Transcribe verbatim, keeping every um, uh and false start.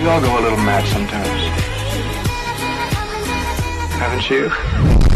We all go a little mad sometimes. Haven't you?